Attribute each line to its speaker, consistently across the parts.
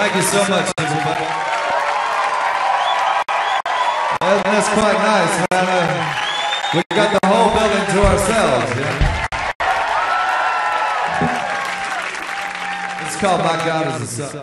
Speaker 1: Thank you so much, everybody. That's quite nice, man. We got the whole building to ourselves, yeah? It's called My God is the Sun.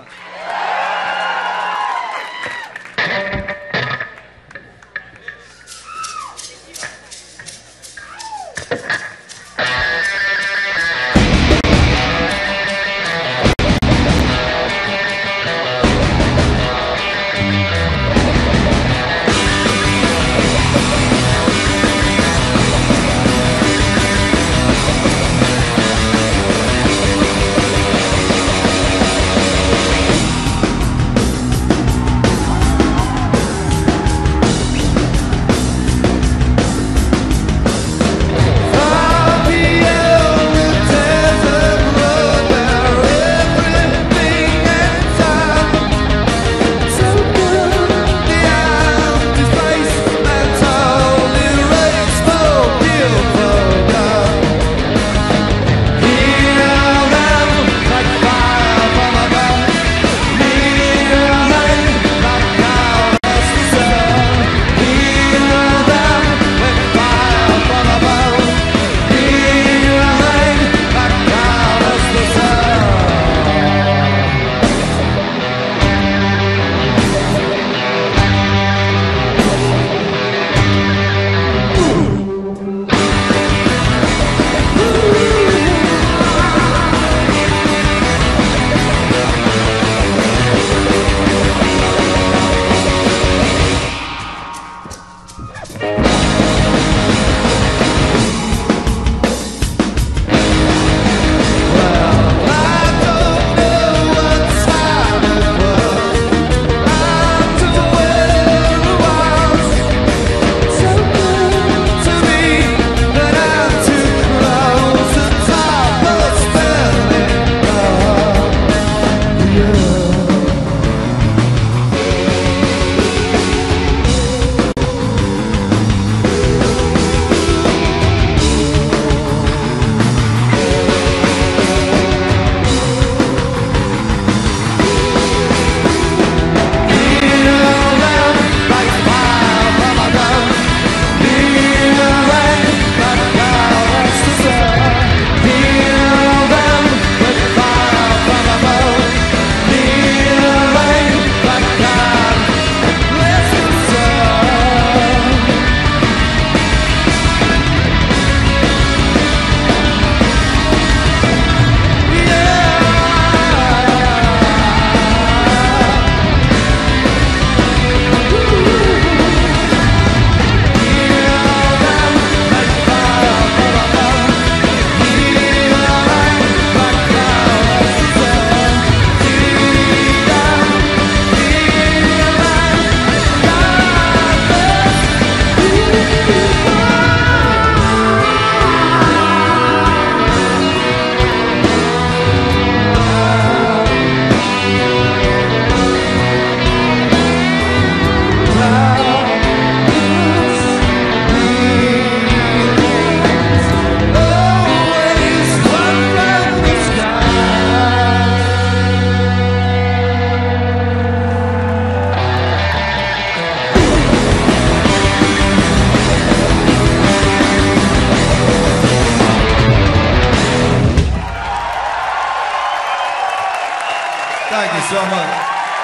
Speaker 1: Thank you so much.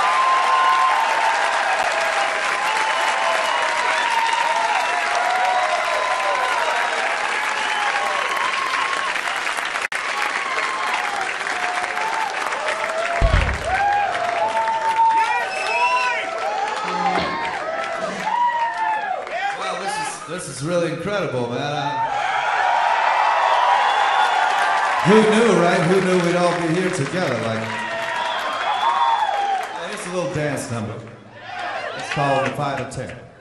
Speaker 1: Well, this is really incredible, man. Who knew, right? Who knew we'd all be here together? It's a little dance number. It's called The Fight of Terror.